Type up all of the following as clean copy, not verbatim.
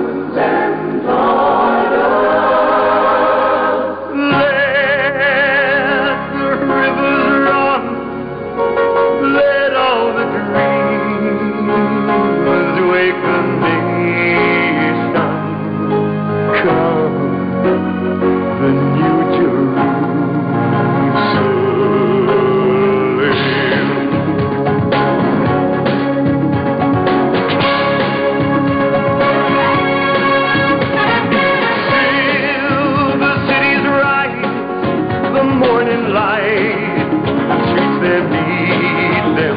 sons and daughters. Let the rivers run, let all the dreamers wake the nation. Come, the new morning light, streets that lead them,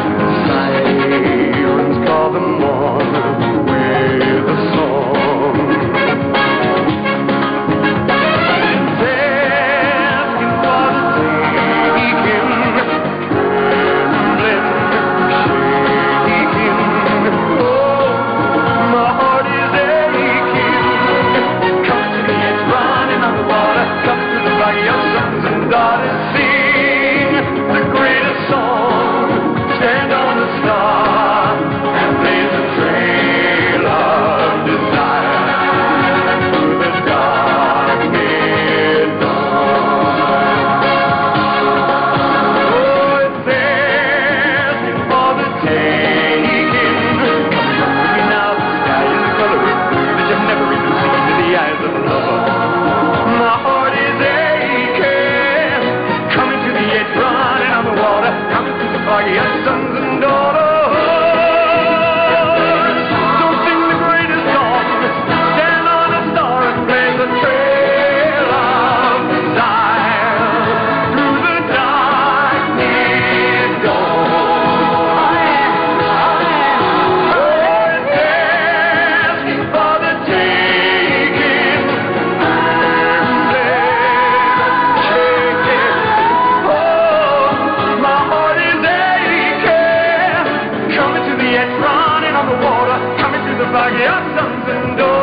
sirens call them on with a song. It's asking for the taking, trembling, shaking. Oh, my heart is aching. Come to the edge, running on the water, come to the body of sons and daughters, sing the greatest song, stand on the star, and blaze a trail of desire through the dark mid-dawn. Oh, it's asking for the taking. Come with me now, the sky is a color of blue that you've never even seen in the eyes of a lover. My heart is aching, coming to the edge, running on the water, coming to the foggy of sons and daughters. So sing the greatest song, stand on a star and blaze a trail of desire through the dark mid-dawn. Oh, it's asking for the taking, shaking. Oh, my heart is aching, coming to the edge, running on the water, coming to the foggy of sons and daughters.